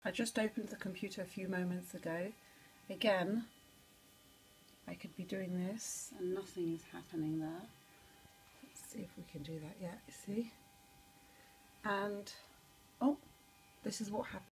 I just opened the computer a few moments ago. Again, I could be doing this and nothing is happening there. Let's see if we can do that. Yeah, you see? And, oh, this is what happens.